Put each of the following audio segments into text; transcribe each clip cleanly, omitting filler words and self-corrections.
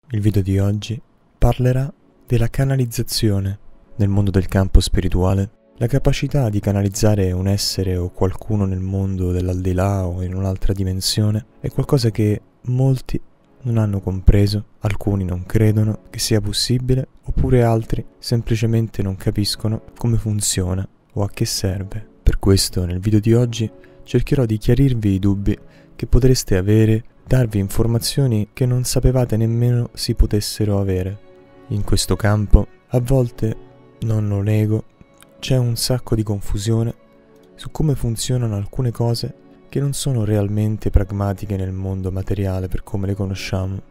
Il video di oggi parlerà della canalizzazione nel mondo del campo spirituale. La capacità di canalizzare un essere o qualcuno nel mondo dell'aldilà o in un'altra dimensione è qualcosa che molti non hanno compreso, alcuni non credono che sia possibile, oppure altri semplicemente non capiscono come funziona o a che serve. Per questo nel video di oggi cercherò di chiarirvi i dubbi che potreste avere, darvi informazioni che non sapevate nemmeno si potessero avere. In questo campo, a volte, non lo nego, c'è un sacco di confusione su come funzionano alcune cose che non sono realmente pragmatiche nel mondo materiale per come le conosciamo.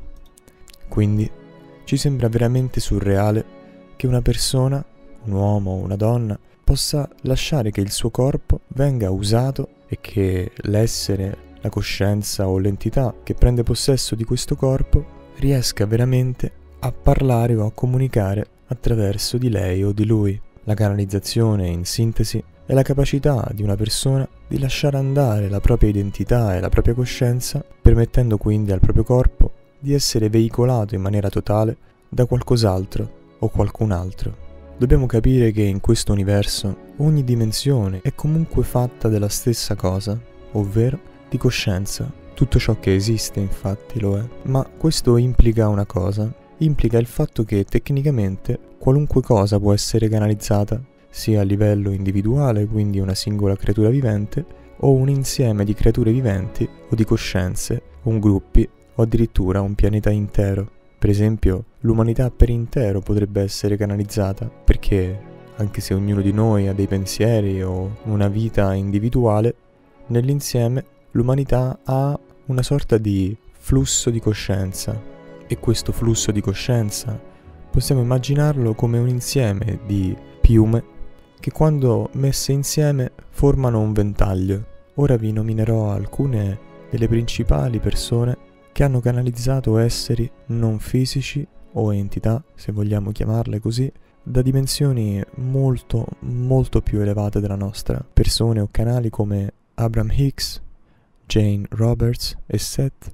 Quindi ci sembra veramente surreale che una persona, un uomo o una donna, possa lasciare che il suo corpo venga usato e che l'essere, la coscienza o l'entità che prende possesso di questo corpo riesca veramente a parlare o a comunicare attraverso di lei o di lui. La canalizzazione, in sintesi, è la capacità di una persona di lasciare andare la propria identità e la propria coscienza, permettendo quindi al proprio corpo di essere veicolato in maniera totale da qualcos'altro o qualcun altro. Dobbiamo capire che in questo universo ogni dimensione è comunque fatta della stessa cosa, ovvero di coscienza. Tutto ciò che esiste infatti lo è, ma questo implica una cosa, implica il fatto che tecnicamente qualunque cosa può essere canalizzata, sia a livello individuale, quindi una singola creatura vivente, o un insieme di creature viventi o di coscienze, un gruppi o addirittura un pianeta intero. Per esempio, l'umanità per intero potrebbe essere canalizzata, perché anche se ognuno di noi ha dei pensieri o una vita individuale, nell'insieme l'umanità ha una sorta di flusso di coscienza, e questo flusso di coscienza possiamo immaginarlo come un insieme di piume che quando messe insieme formano un ventaglio. Ora vi nominerò alcune delle principali persone che hanno canalizzato esseri non fisici o entità, se vogliamo chiamarle così, da dimensioni molto più elevate della nostra. Persone o canali come Abraham Hicks, Jane Roberts e Seth,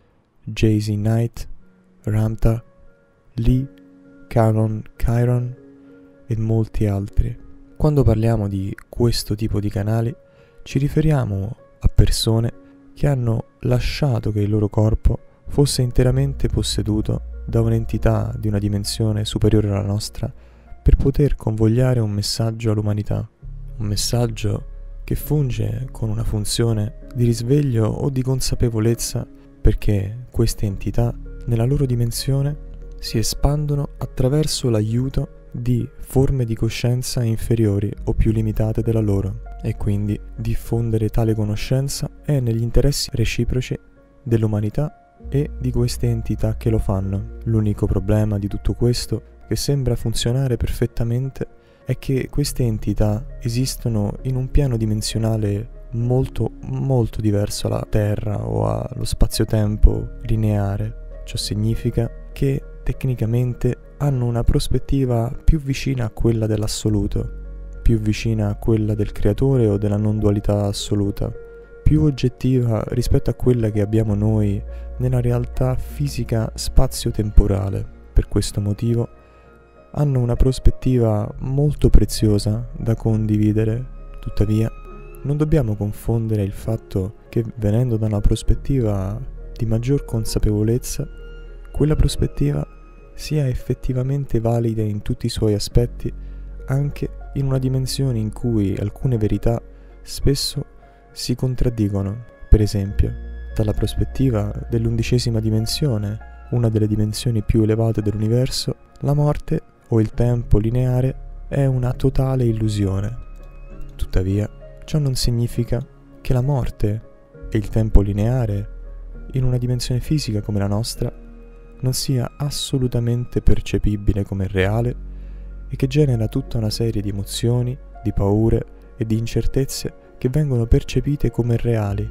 J.Z. Knight, Ramtha, Lee, Caron Chiron e molti altri. Quando parliamo di questo tipo di canali ci riferiamo a persone che hanno lasciato che il loro corpo fosse interamente posseduto da un'entità di una dimensione superiore alla nostra per poter convogliare un messaggio all'umanità, un messaggio che funge con una funzione di risveglio o di consapevolezza, perché queste entità nella loro dimensione si espandono attraverso l'aiuto di forme di coscienza inferiori o più limitate della loro, e quindi diffondere tale conoscenza è negli interessi reciproci dell'umanità e di queste entità che lo fanno. L'unico problema di tutto questo, che sembra funzionare perfettamente, è che queste entità esistono in un piano dimensionale molto diverso alla Terra o allo spazio-tempo lineare. Ciò significa che tecnicamente hanno una prospettiva più vicina a quella dell'assoluto, più vicina a quella del creatore o della non dualità assoluta, più oggettiva rispetto a quella che abbiamo noi nella realtà fisica spazio-temporale. Per questo motivo hanno una prospettiva molto preziosa da condividere. Tuttavia, non dobbiamo confondere il fatto che, venendo da una prospettiva di maggior consapevolezza, quella prospettiva sia effettivamente valida in tutti i suoi aspetti, anche in una dimensione in cui alcune verità spesso si contraddicono. Per esempio, dalla prospettiva dell'11ª dimensione, una delle dimensioni più elevate dell'universo, la morte o il tempo lineare è una totale illusione. Tuttavia, ciò non significa che la morte e il tempo lineare, in una dimensione fisica come la nostra, non sia assolutamente percepibile come reale e che genera tutta una serie di emozioni, di paure e di incertezze che vengono percepite come reali.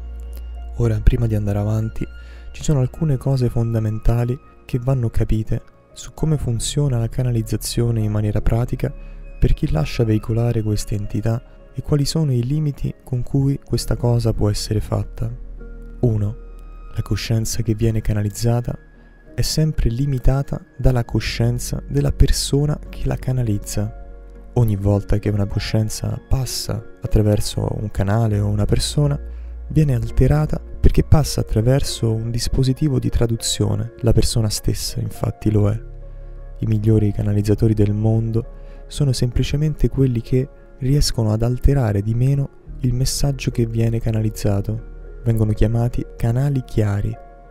Ora, prima di andare avanti, ci sono alcune cose fondamentali che vanno capite su come funziona la canalizzazione in maniera pratica per chi lascia veicolare queste entità e quali sono i limiti con cui questa cosa può essere fatta. 1. La coscienza che viene canalizzata è sempre limitata dalla coscienza della persona che la canalizza. Ogni volta che una coscienza passa attraverso un canale o una persona, viene alterata perché passa attraverso un dispositivo di traduzione. La persona stessa, infatti, lo è. I migliori canalizzatori del mondo sono semplicemente quelli che riescono ad alterare di meno il messaggio che viene canalizzato. Vengono chiamati canali chiari.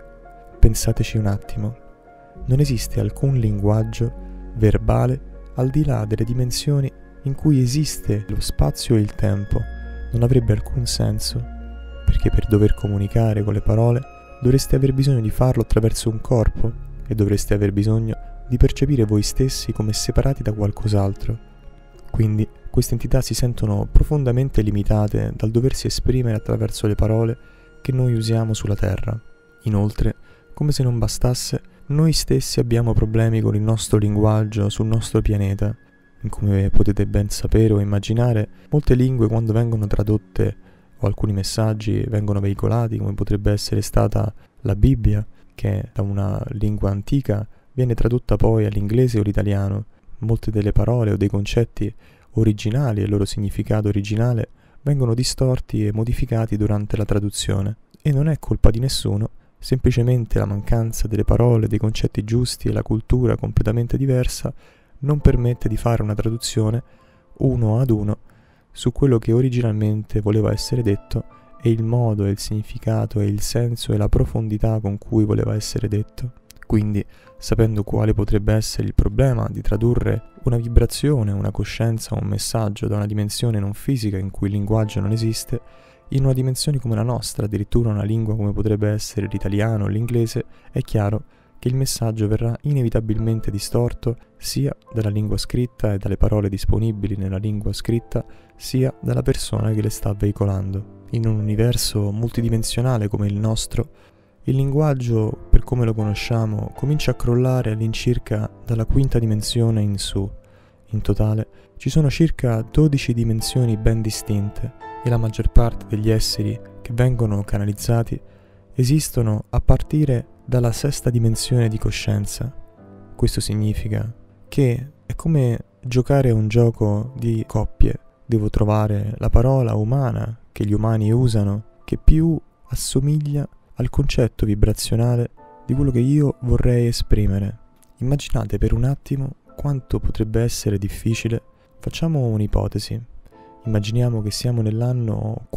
Pensateci un attimo. Non esiste alcun linguaggio verbale al di là delle dimensioni in cui esiste lo spazio e il tempo. Non avrebbe alcun senso, perché per dover comunicare con le parole dovreste aver bisogno di farlo attraverso un corpo e dovreste aver bisogno di percepire voi stessi come separati da qualcos'altro. Quindi queste entità si sentono profondamente limitate dal doversi esprimere attraverso le parole che noi usiamo sulla Terra. Inoltre, come se non bastasse, noi stessi abbiamo problemi con il nostro linguaggio sul nostro pianeta. Come potete ben sapere o immaginare, molte lingue quando vengono tradotte o alcuni messaggi vengono veicolati, come potrebbe essere stata la Bibbia, che da una lingua antica viene tradotta poi all'inglese o all'italiano. Molte delle parole o dei concetti originali e il loro significato originale vengono distorti e modificati durante la traduzione. E non è colpa di nessuno, semplicemente la mancanza delle parole, dei concetti giusti e la cultura completamente diversa non permette di fare una traduzione uno ad uno su quello che originalmente voleva essere detto e il modo e il significato e il senso e la profondità con cui voleva essere detto. Quindi, sapendo quale potrebbe essere il problema di tradurre una vibrazione, una coscienza o un messaggio da una dimensione non fisica in cui il linguaggio non esiste, in una dimensione come la nostra, addirittura una lingua come potrebbe essere l'italiano o l'inglese, è chiaro che il messaggio verrà inevitabilmente distorto sia dalla lingua scritta e dalle parole disponibili nella lingua scritta, sia dalla persona che le sta veicolando. In un universo multidimensionale come il nostro, il linguaggio, per come lo conosciamo, comincia a crollare all'incirca dalla quinta dimensione in su. In totale ci sono circa 12 dimensioni ben distinte e la maggior parte degli esseri che vengono canalizzati esistono a partire dalla sesta dimensione di coscienza. Questo significa che è come giocare a un gioco di coppie. Devo trovare la parola umana che gli umani usano che più assomiglia al concetto vibrazionale di quello che io vorrei esprimere. Immaginate per un attimo quanto potrebbe essere difficile. Facciamo un'ipotesi. Immaginiamo che siamo nell'anno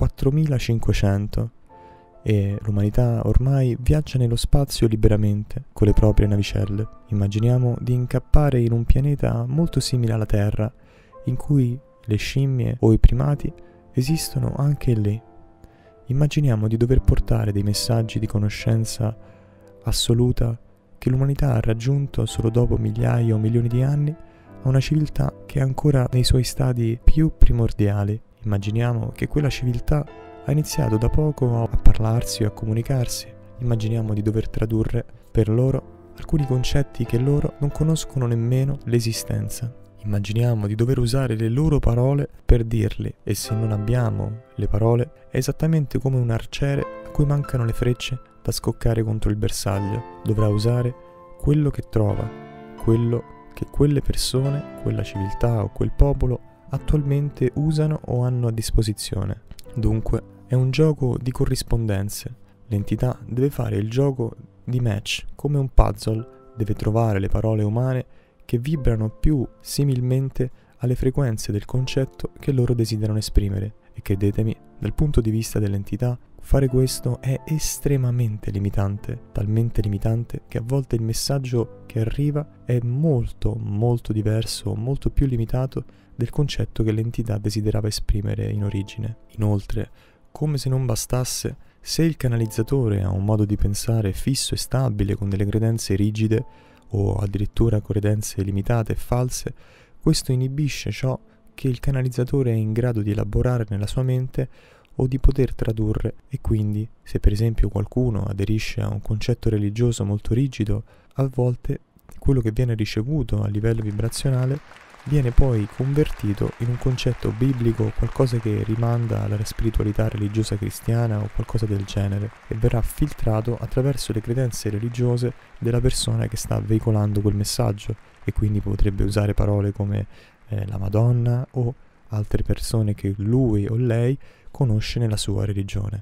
4500 e l'umanità ormai viaggia nello spazio liberamente con le proprie navicelle. Immaginiamo di incappare in un pianeta molto simile alla Terra, in cui le scimmie o i primati esistono anche lì. Immaginiamo di dover portare dei messaggi di conoscenza assoluta che l'umanità ha raggiunto solo dopo migliaia o milioni di anni a una civiltà che è ancora nei suoi stadi più primordiali. Immaginiamo che quella civiltà ha iniziato da poco a parlarsi o a comunicarsi. Immaginiamo di dover tradurre per loro alcuni concetti che loro non conoscono nemmeno l'esistenza. Immaginiamo di dover usare le loro parole per dirli, e se non abbiamo le parole è esattamente come un arciere a cui mancano le frecce da scoccare contro il bersaglio. Dovrà usare quello che trova, quello che quelle persone, quella civiltà o quel popolo attualmente usano o hanno a disposizione. Dunque è un gioco di corrispondenze. L'entità deve fare il gioco di match come un puzzle, deve trovare le parole umane che vibrano più similmente alle frequenze del concetto che loro desiderano esprimere. E credetemi, dal punto di vista dell'entità, fare questo è estremamente limitante, talmente limitante che a volte il messaggio che arriva è molto diverso, molto più limitato del concetto che l'entità desiderava esprimere in origine. Inoltre, come se non bastasse, se il canalizzatore ha un modo di pensare fisso e stabile con delle credenze rigide o addirittura credenze limitate e false, questo inibisce ciò che il canalizzatore è in grado di elaborare nella sua mente o di poter tradurre, e quindi se per esempio qualcuno aderisce a un concetto religioso molto rigido, a volte quello che viene ricevuto a livello vibrazionale viene poi convertito in un concetto biblico, qualcosa che rimanda alla spiritualità religiosa cristiana o qualcosa del genere, e verrà filtrato attraverso le credenze religiose della persona che sta veicolando quel messaggio, e quindi potrebbe usare parole come la Madonna o altre persone che lui o lei conosce nella sua religione.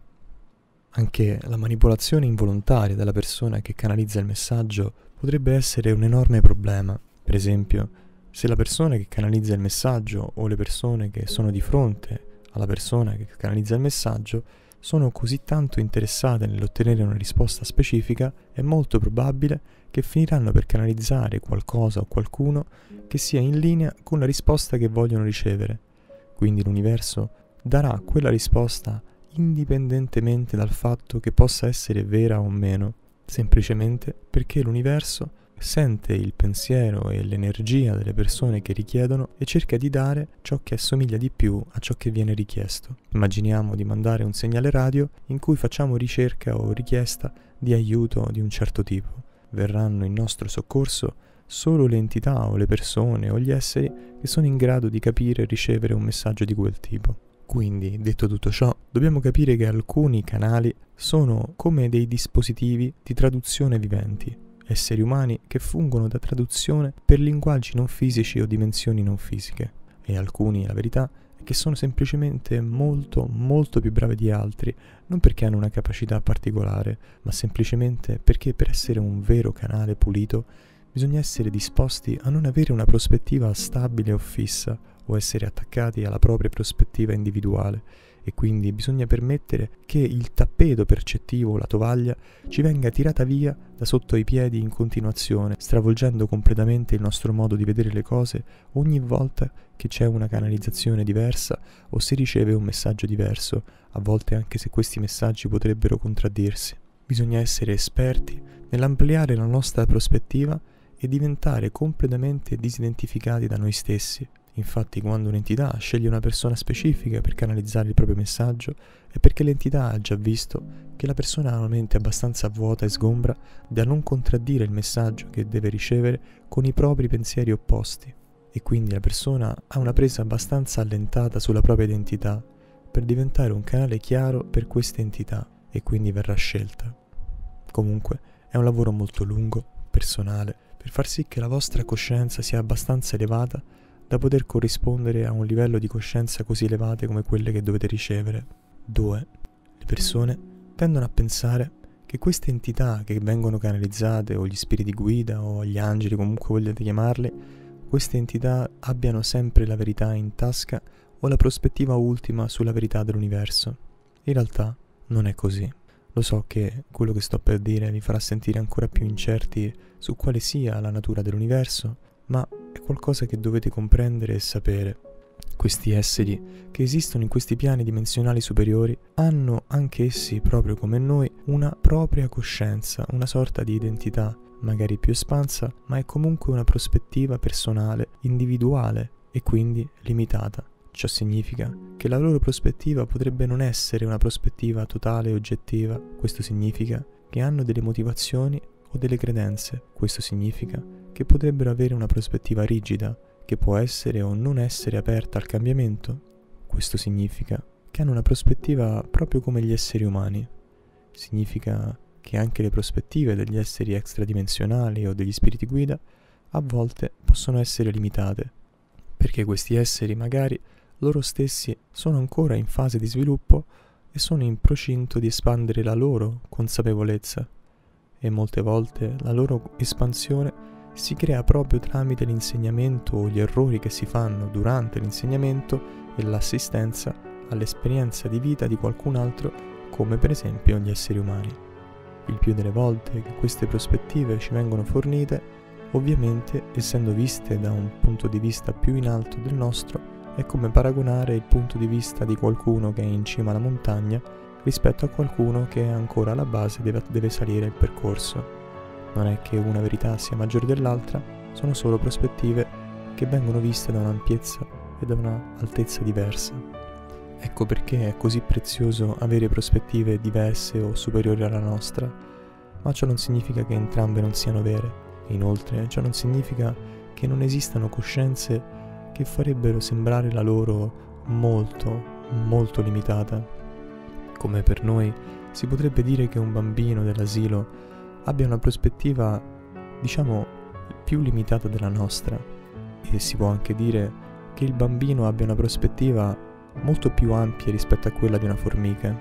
Anche la manipolazione involontaria della persona che canalizza il messaggio potrebbe essere un enorme problema. Per esempio, se la persona che canalizza il messaggio o le persone che sono di fronte alla persona che canalizza il messaggio sono così tanto interessate nell'ottenere una risposta specifica, è molto probabile che finiranno per canalizzare qualcosa o qualcuno che sia in linea con la risposta che vogliono ricevere. Quindi l'universo darà quella risposta indipendentemente dal fatto che possa essere vera o meno, semplicemente perché l'universo sente il pensiero e l'energia delle persone che richiedono e cerca di dare ciò che assomiglia di più a ciò che viene richiesto. Immaginiamo di mandare un segnale radio in cui facciamo ricerca o richiesta di aiuto di un certo tipo. Verranno in nostro soccorso solo le entità o le persone o gli esseri che sono in grado di capire e ricevere un messaggio di quel tipo. Quindi, detto tutto ciò, dobbiamo capire che alcuni canali sono come dei dispositivi di traduzione viventi, esseri umani che fungono da traduzione per linguaggi non fisici o dimensioni non fisiche, e alcuni, la verità, è che sono semplicemente molto più bravi di altri, non perché hanno una capacità particolare, ma semplicemente perché per essere un vero canale pulito bisogna essere disposti a non avere una prospettiva stabile o fissa, o essere attaccati alla propria prospettiva individuale, e quindi bisogna permettere che il tappeto percettivo, la tovaglia, ci venga tirata via da sotto i piedi in continuazione, stravolgendo completamente il nostro modo di vedere le cose ogni volta che c'è una canalizzazione diversa o si riceve un messaggio diverso, a volte anche se questi messaggi potrebbero contraddirsi. Bisogna essere esperti nell'ampliare la nostra prospettiva e diventare completamente disidentificati da noi stessi. Infatti, quando un'entità sceglie una persona specifica per canalizzare il proprio messaggio, è perché l'entità ha già visto che la persona ha una mente abbastanza vuota e sgombra da non contraddire il messaggio che deve ricevere con i propri pensieri opposti, e quindi la persona ha una presa abbastanza allentata sulla propria identità per diventare un canale chiaro per queste entità, e quindi verrà scelta. Comunque, è un lavoro molto lungo, personale, per far sì che la vostra coscienza sia abbastanza elevata da poter corrispondere a un livello di coscienza così elevate come quelle che dovete ricevere. 2. Le persone tendono a pensare che queste entità che vengono canalizzate, o gli spiriti guida, o gli angeli, comunque vogliate chiamarli, queste entità abbiano sempre la verità in tasca o la prospettiva ultima sulla verità dell'universo. In realtà non è così. Lo so che quello che sto per dire vi farà sentire ancora più incerti su quale sia la natura dell'universo, ma è qualcosa che dovete comprendere e sapere. Questi esseri che esistono in questi piani dimensionali superiori hanno anche essi, proprio come noi, una propria coscienza, una sorta di identità, magari più espansa, ma è comunque una prospettiva personale, individuale e quindi limitata. Ciò significa che la loro prospettiva potrebbe non essere una prospettiva totale e oggettiva. Questo significa che hanno delle motivazioni o delle credenze. Questo significa che potrebbero avere una prospettiva rigida, che può essere o non essere aperta al cambiamento. Questo significa che hanno una prospettiva proprio come gli esseri umani. Significa che anche le prospettive degli esseri extradimensionali o degli spiriti guida a volte possono essere limitate, perché questi esseri magari loro stessi sono ancora in fase di sviluppo e sono in procinto di espandere la loro consapevolezza, e molte volte la loro espansione si crea proprio tramite l'insegnamento o gli errori che si fanno durante l'insegnamento e l'assistenza all'esperienza di vita di qualcun altro, come per esempio gli esseri umani. Il più delle volte che queste prospettive ci vengono fornite, ovviamente essendo viste da un punto di vista più in alto del nostro, è come paragonare il punto di vista di qualcuno che è in cima alla montagna rispetto a qualcuno che è ancora alla base e deve salire il percorso. Non è che una verità sia maggiore dell'altra, sono solo prospettive che vengono viste da un'ampiezza e da un'altezza diversa. Ecco perché è così prezioso avere prospettive diverse o superiori alla nostra, ma ciò non significa che entrambe non siano vere. Inoltre, ciò non significa che non esistano coscienze che farebbero sembrare la loro molto, molto limitata. Come per noi si potrebbe dire che un bambino dell'asilo abbia una prospettiva, diciamo, più limitata della nostra, e si può anche dire che il bambino abbia una prospettiva molto più ampia rispetto a quella di una formica.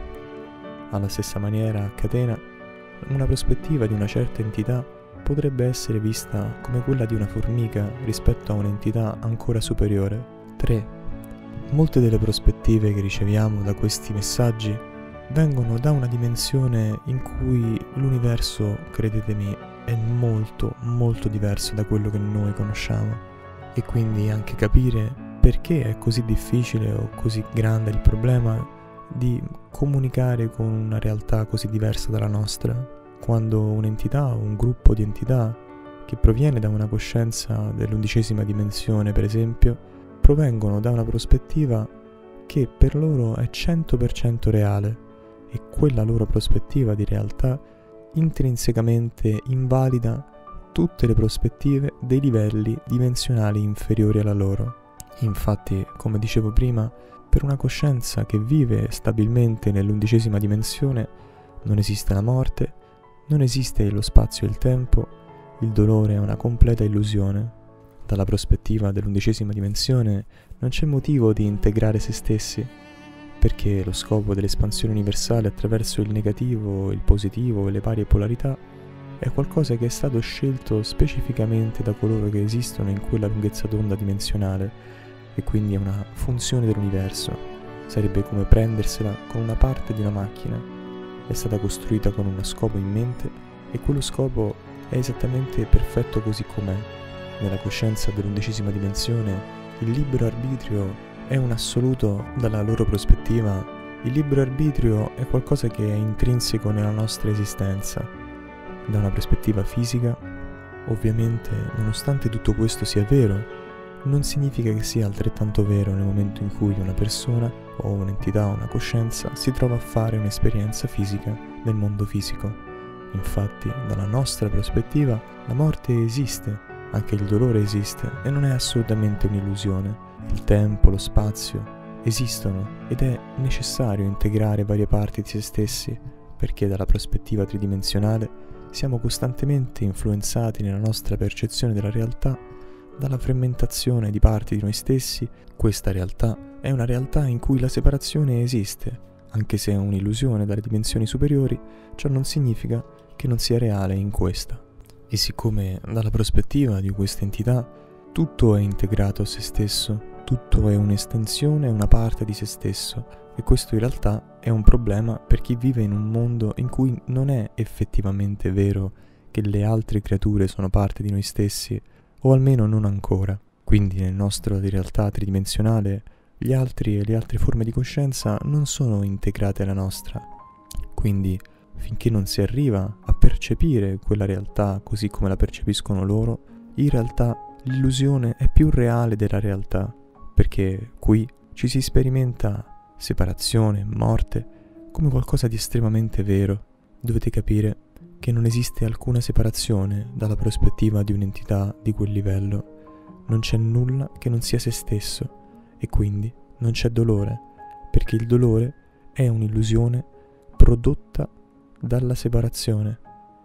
Alla stessa maniera, a catena, una prospettiva di una certa entità potrebbe essere vista come quella di una formica rispetto a un'entità ancora superiore. 3. Molte delle prospettive che riceviamo da questi messaggi vengono da una dimensione in cui l'universo, credetemi, è molto, molto diverso da quello che noi conosciamo. E quindi anche capire perché è così difficile o così grande il problema di comunicare con una realtà così diversa dalla nostra, quando un'entità o un gruppo di entità che proviene da una coscienza dell'11ª dimensione, per esempio, provengono da una prospettiva che per loro è 100% reale, e quella loro prospettiva di realtà intrinsecamente invalida tutte le prospettive dei livelli dimensionali inferiori alla loro. Infatti, come dicevo prima, per una coscienza che vive stabilmente nell'11ª dimensione non esiste la morte, non esiste lo spazio e il tempo, il dolore è una completa illusione. Dalla prospettiva dell'11ª dimensione non c'è motivo di integrare se stessi, perché lo scopo dell'espansione universale attraverso il negativo, il positivo e le varie polarità è qualcosa che è stato scelto specificamente da coloro che esistono in quella lunghezza d'onda dimensionale, e quindi è una funzione dell'universo. Sarebbe come prendersela con una parte di una macchina. È stata costruita con uno scopo in mente, e quello scopo è esattamente perfetto così com'è. Nella coscienza dell'11ª dimensione il libero arbitrio è un assoluto. Dalla loro prospettiva il libero arbitrio è qualcosa che è intrinseco nella nostra esistenza. Da una prospettiva fisica, ovviamente, nonostante tutto questo sia vero, non significa che sia altrettanto vero nel momento in cui una persona o un'entità o una coscienza si trova a fare un'esperienza fisica nel mondo fisico. Infatti, dalla nostra prospettiva, la morte esiste, anche il dolore esiste, e non è assolutamente un'illusione. Il tempo, lo spazio esistono, ed è necessario integrare varie parti di se stessi, perché dalla prospettiva tridimensionale siamo costantemente influenzati nella nostra percezione della realtà dalla frammentazione di parti di noi stessi. Questa realtà è una realtà in cui la separazione esiste, anche se è un'illusione dalle dimensioni superiori, ciò non significa che non sia reale in questa. E siccome dalla prospettiva di questa entità tutto è integrato a se stesso, tutto è un'estensione, una parte di se stesso, e questo in realtà è un problema per chi vive in un mondo in cui non è effettivamente vero che le altre creature sono parte di noi stessi, o almeno non ancora. Quindi nel nostro di realtà tridimensionale gli altri e le altre forme di coscienza non sono integrate alla nostra. Quindi finché non si arriva a percepire quella realtà così come la percepiscono loro, in realtà l'illusione è più reale della realtà, perché qui ci si sperimenta separazione, morte, come qualcosa di estremamente vero. Dovete capire che non esiste alcuna separazione dalla prospettiva di un'entità di quel livello. Non c'è nulla che non sia se stesso, e quindi non c'è dolore, perché il dolore è un'illusione prodotta dalla separazione.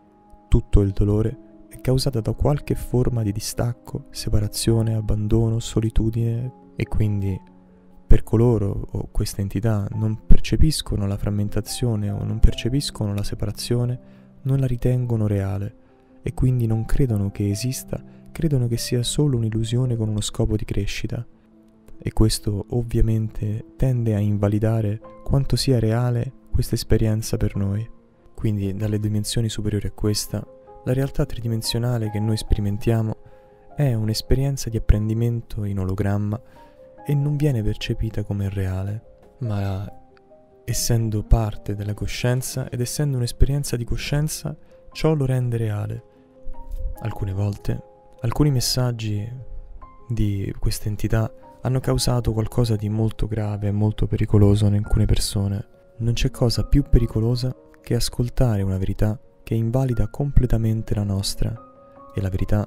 Tutto il dolore è causato da qualche forma di distacco, separazione, abbandono, solitudine, e quindi per coloro o queste entità non percepiscono la frammentazione o non percepiscono la separazione, non la ritengono reale, e quindi non credono che esista, credono che sia solo un'illusione con uno scopo di crescita. E questo ovviamente tende a invalidare quanto sia reale questa esperienza per noi. Quindi dalle dimensioni superiori a questa, la realtà tridimensionale che noi sperimentiamo è un'esperienza di apprendimento in ologramma e non viene percepita come reale, ma essendo parte della coscienza ed essendo un'esperienza di coscienza, ciò lo rende reale. Alcune volte, alcuni messaggi di queste entità hanno causato qualcosa di molto grave e molto pericoloso in alcune persone. Non c'è cosa più pericolosa che ascoltare una verità che invalida completamente la nostra, e la verità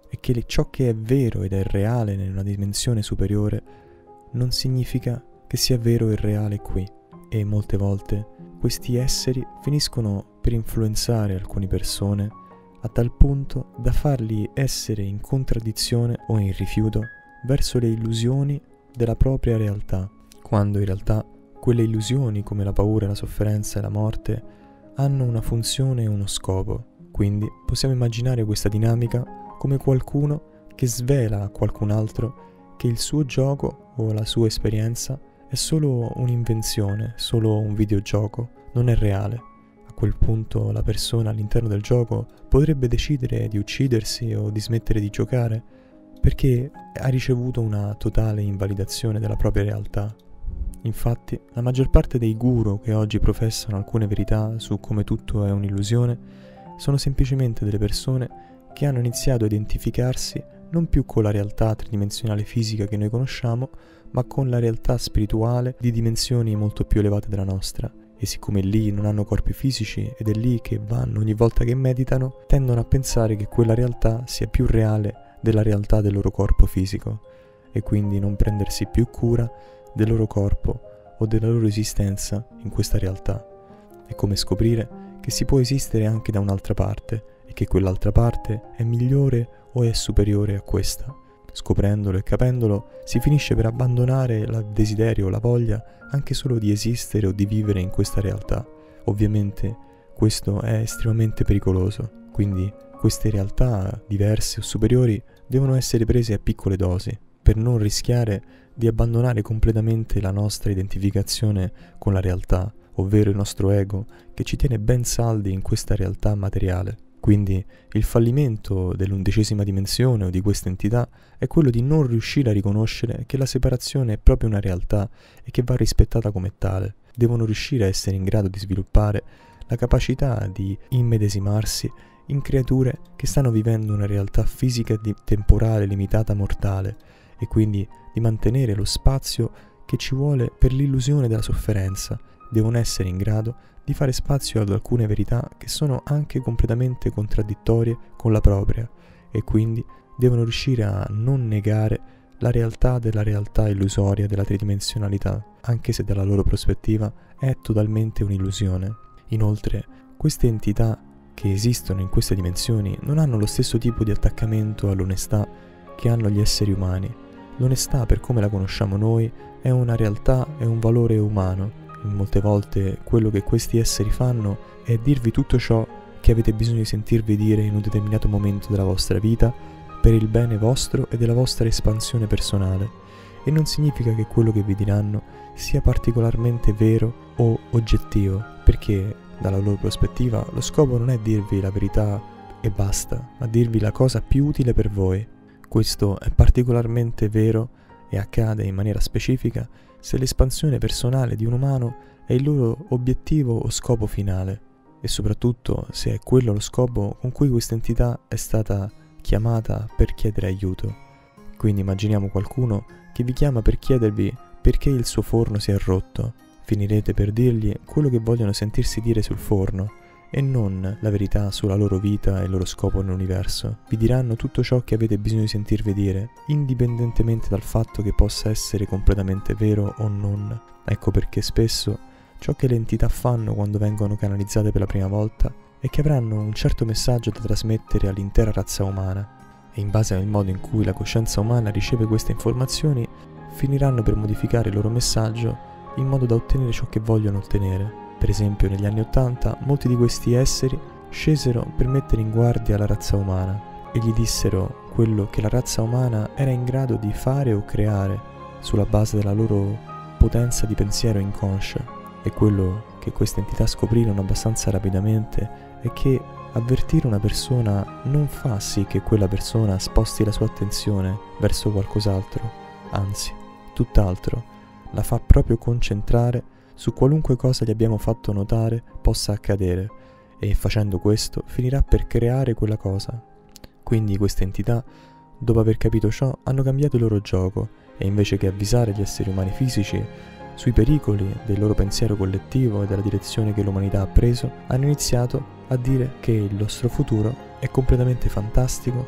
e che ciò che è vero ed è reale in una dimensione superiore non significa che sia vero e reale qui. E molte volte questi esseri finiscono per influenzare alcune persone a tal punto da farli essere in contraddizione o in rifiuto verso le illusioni della propria realtà, quando in realtà quelle illusioni, come la paura, la sofferenza e la morte, hanno una funzione e uno scopo. Quindi possiamo immaginare questa dinamica come qualcuno che svela a qualcun altro che il suo gioco o la sua esperienza è solo un'invenzione, solo un videogioco, non è reale. A quel punto la persona all'interno del gioco potrebbe decidere di uccidersi o di smettere di giocare perché ha ricevuto una totale invalidazione della propria realtà. Infatti, la maggior parte dei guru che oggi professano alcune verità su come tutto è un'illusione sono semplicemente delle persone che hanno iniziato a identificarsi non più con la realtà tridimensionale fisica che noi conosciamo, ma con la realtà spirituale di dimensioni molto più elevate della nostra. E siccome lì non hanno corpi fisici ed è lì che vanno ogni volta che meditano, tendono a pensare che quella realtà sia più reale della realtà del loro corpo fisico e quindi non prendersi più cura del loro corpo o della loro esistenza in questa realtà. È come scoprire che si può esistere anche da un'altra parte e che quell'altra parte è migliore o è superiore a questa. Scoprendolo e capendolo si finisce per abbandonare il desiderio o la voglia anche solo di esistere o di vivere in questa realtà. Ovviamente questo è estremamente pericoloso, quindi queste realtà diverse o superiori devono essere prese a piccole dosi per non rischiare di abbandonare completamente la nostra identificazione con la realtà, ovvero il nostro ego che ci tiene ben saldi in questa realtà materiale. Quindi il fallimento dell'11ª dimensione o di questa entità è quello di non riuscire a riconoscere che la separazione è proprio una realtà e che va rispettata come tale. Devono riuscire a essere in grado di sviluppare la capacità di immedesimarsi in creature che stanno vivendo una realtà fisica temporale limitata mortale e quindi di mantenere lo spazio che ci vuole per l'illusione della sofferenza. Devono essere in grado di fare spazio ad alcune verità che sono anche completamente contraddittorie con la propria e quindi devono riuscire a non negare la realtà della realtà illusoria della tridimensionalità, anche se dalla loro prospettiva è totalmente un'illusione. Inoltre, queste entità che esistono in queste dimensioni non hanno lo stesso tipo di attaccamento all'onestà che hanno gli esseri umani. L'onestà, per come la conosciamo noi, è una realtà, è un valore umano. Molte volte quello che questi esseri fanno è dirvi tutto ciò che avete bisogno di sentirvi dire in un determinato momento della vostra vita per il bene vostro e della vostra espansione personale, e non significa che quello che vi diranno sia particolarmente vero o oggettivo, perché dalla loro prospettiva lo scopo non è dirvi la verità e basta, ma dirvi la cosa più utile per voi. Questo è particolarmente vero e accade in maniera specifica se l'espansione personale di un umano è il loro obiettivo o scopo finale, e soprattutto se è quello lo scopo con cui questa entità è stata chiamata per chiedere aiuto. Quindi immaginiamo qualcuno che vi chiama per chiedervi perché il suo forno si è rotto. Finirete per dirgli quello che vogliono sentirsi dire sul forno e non la verità sulla loro vita e il loro scopo nell'universo. Vi diranno tutto ciò che avete bisogno di sentirvi dire, indipendentemente dal fatto che possa essere completamente vero o non. Ecco perché spesso ciò che le entità fanno quando vengono canalizzate per la prima volta è che avranno un certo messaggio da trasmettere all'intera razza umana, e in base al modo in cui la coscienza umana riceve queste informazioni finiranno per modificare il loro messaggio in modo da ottenere ciò che vogliono ottenere. Per esempio, negli anni '80 molti di questi esseri scesero per mettere in guardia la razza umana e gli dissero quello che la razza umana era in grado di fare o creare sulla base della loro potenza di pensiero inconscia. E quello che queste entità scoprirono abbastanza rapidamente è che avvertire una persona non fa sì che quella persona sposti la sua attenzione verso qualcos'altro, anzi, tutt'altro, la fa proprio concentrare su qualunque cosa gli abbiamo fatto notare possa accadere, e facendo questo finirà per creare quella cosa. Quindi queste entità, dopo aver capito ciò, hanno cambiato il loro gioco e invece che avvisare gli esseri umani fisici sui pericoli del loro pensiero collettivo e della direzione che l'umanità ha preso, hanno iniziato a dire che il nostro futuro è completamente fantastico, che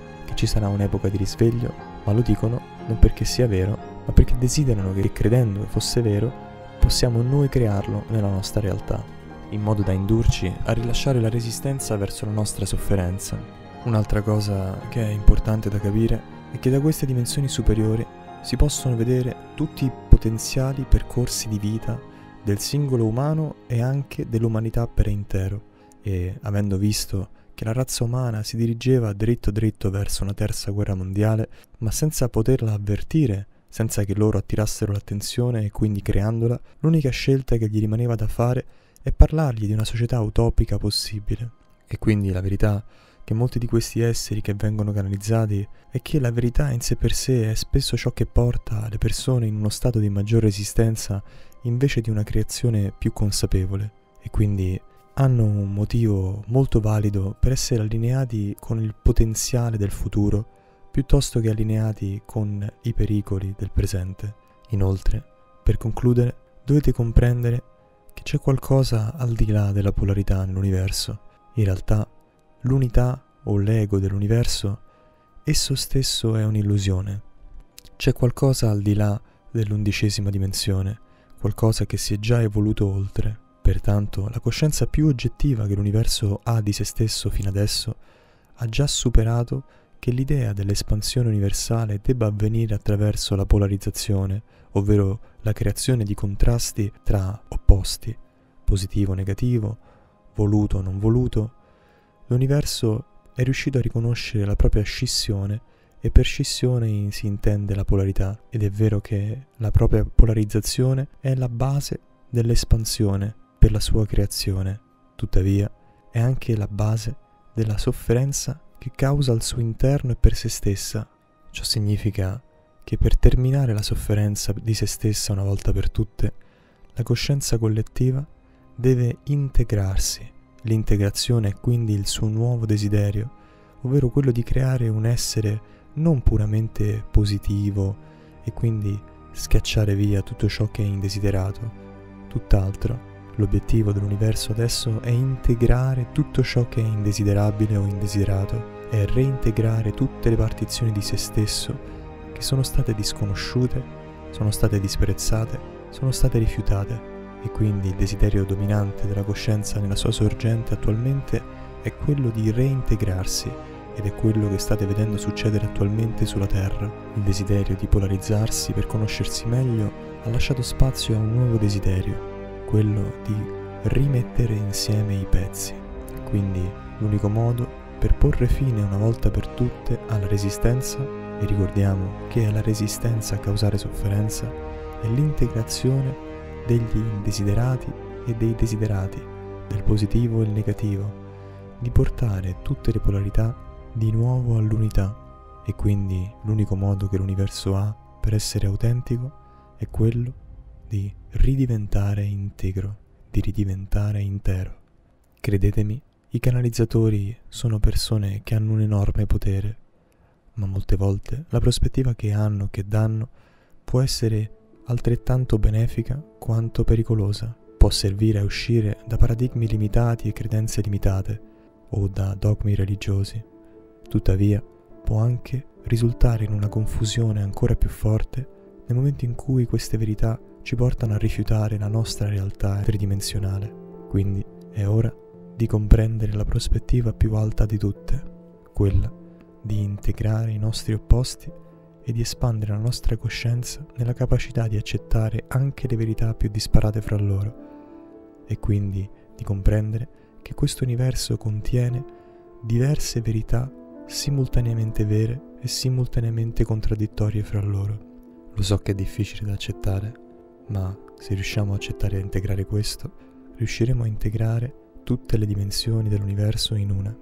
ci sarà un'epoca di risveglio, ma lo dicono non perché sia vero, ma perché desiderano che, credendo che fosse vero, possiamo noi crearlo nella nostra realtà, in modo da indurci a rilasciare la resistenza verso la nostra sofferenza. Un'altra cosa che è importante da capire è che da queste dimensioni superiori si possono vedere tutti i potenziali percorsi di vita del singolo umano e anche dell'umanità per intero, e avendo visto che la razza umana si dirigeva dritto verso una terza guerra mondiale, ma senza poterla avvertire, senza che loro attirassero l'attenzione e quindi creandola, l'unica scelta che gli rimaneva da fare è parlargli di una società utopica possibile. E quindi la verità che molti di questi esseri che vengono canalizzati è che la verità in sé per sé è spesso ciò che porta le persone in uno stato di maggior resistenza invece di una creazione più consapevole, e quindi hanno un motivo molto valido per essere allineati con il potenziale del futuro piuttosto che allineati con i pericoli del presente. Inoltre, per concludere, dovete comprendere che c'è qualcosa al di là della polarità nell'universo. In realtà, l'unità o l'ego dell'universo, esso stesso è un'illusione. C'è qualcosa al di là dell'11ª dimensione, qualcosa che si è già evoluto oltre. Pertanto, la coscienza più oggettiva che l'universo ha di se stesso fino adesso ha già superato che l'idea dell'espansione universale debba avvenire attraverso la polarizzazione, ovvero la creazione di contrasti tra opposti, positivo o negativo, voluto o non voluto. L'universo è riuscito a riconoscere la propria scissione, e per scissione si intende la polarità, ed è vero che la propria polarizzazione è la base dell'espansione per la sua creazione. Tuttavia è anche la base della sofferenza che causa al suo interno e per se stessa. Ciò significa che per terminare la sofferenza di se stessa una volta per tutte, la coscienza collettiva deve integrarsi. L'integrazione è quindi il suo nuovo desiderio, ovvero quello di creare un essere non puramente positivo e quindi schiacciare via tutto ciò che è indesiderato. Tutt'altro. L'obiettivo dell'universo adesso è integrare tutto ciò che è indesiderabile o indesiderato, è reintegrare tutte le partizioni di se stesso che sono state disconosciute, sono state disprezzate, sono state rifiutate, e quindi il desiderio dominante della coscienza nella sua sorgente attualmente è quello di reintegrarsi, ed è quello che state vedendo succedere attualmente sulla Terra. Il desiderio di polarizzarsi per conoscersi meglio ha lasciato spazio a un nuovo desiderio, quello di rimettere insieme i pezzi. Quindi l'unico modo per porre fine una volta per tutte alla resistenza, e ricordiamo che è la resistenza a causare sofferenza, è l'integrazione degli indesiderati e dei desiderati, del positivo e il negativo, di portare tutte le polarità di nuovo all'unità. E quindi l'unico modo che l'universo ha per essere autentico è quello di ridiventare integro, di ridiventare intero. Credetemi, i canalizzatori sono persone che hanno un enorme potere, ma molte volte la prospettiva che hanno, che danno, può essere altrettanto benefica quanto pericolosa. Può servire a uscire da paradigmi limitati e credenze limitate, o da dogmi religiosi. Tuttavia, può anche risultare in una confusione ancora più forte nel momento in cui queste verità ci portano a rifiutare la nostra realtà tridimensionale. Quindi è ora di comprendere la prospettiva più alta di tutte, quella di integrare i nostri opposti e di espandere la nostra coscienza nella capacità di accettare anche le verità più disparate fra loro, e quindi di comprendere che questo universo contiene diverse verità simultaneamente vere e simultaneamente contraddittorie fra loro. Lo so che è difficile da accettare, ma se riusciamo a accettare e a integrare questo, riusciremo a integrare tutte le dimensioni dell'universo in una.